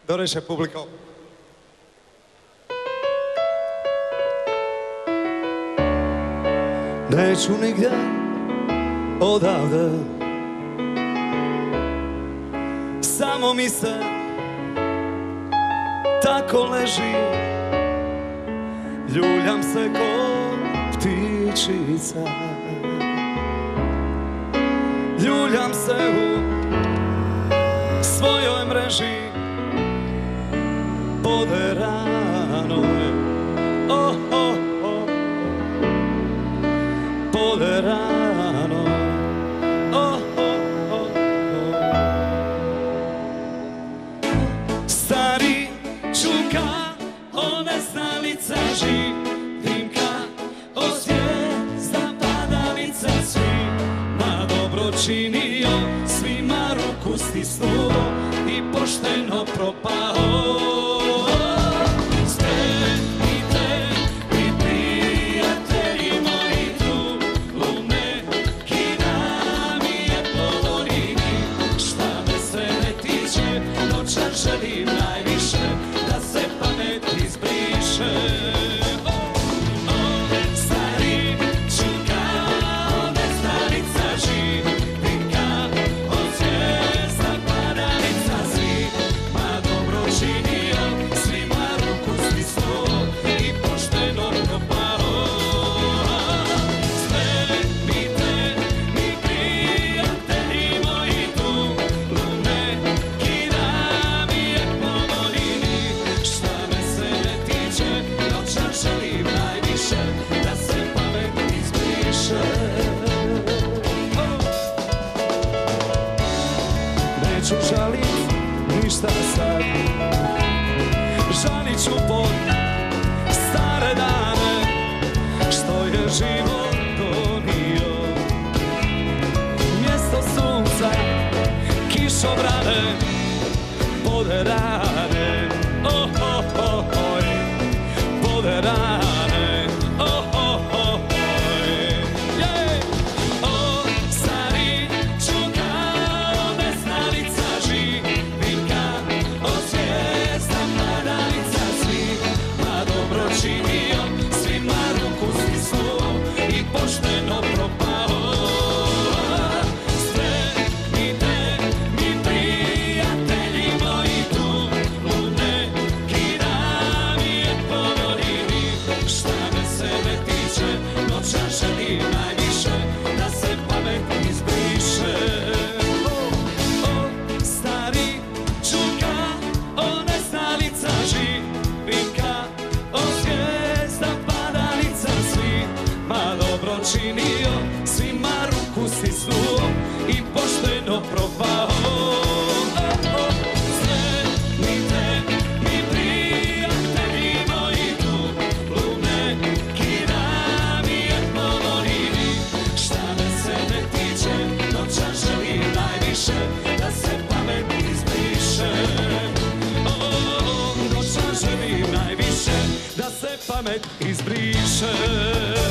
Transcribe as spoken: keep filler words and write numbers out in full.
Dobro večer, publiko. Neću nigdje odavde, samo mi se tako leži, ljuljam se ko ptičica, ljuljam se u svojoj mreži poderanoj, oh, oh, oh, poderanoj, oh, oh, oh, oh. Stari čuka, o neznalica živimka, o zvijezda padalica svi, na dobro činio, svima ruku stisnuo i pošteno propao. Želim najviše da se pamet izbriše. Oh, oh, stari čuka, neznalica živimka, od zvijezda padalica svi, ma dobro činio, svima ruku stisnuo i pošteno propao. Spremite mi prijatelji moji tu lume, želim najviše da se pamet izbriše. Neću žalit ništa sad, žalit ću pod stare dane što je život donio. Mjesto sunca, kišobrane, poderane, oh, oh, oh, oh, poderane, oh, oh, oh, oh, yeah. O, stari čuka, o neznalica živimka, o zvijezda padalica svi, ma dobro činio, svima ruku stisnuo i pošteno propao. Spremite mi prijatelji moji tu lume, želim najviše da se pamet izbriše. Oh, oh, stari čuka, o neznalica živimka, o zvijezda padalica svi, ma dobro činio, svima ruku stisnuo i pošteno propao. Da se pamet izbriše. Oh, noća želim najviše da se pamet izbriše.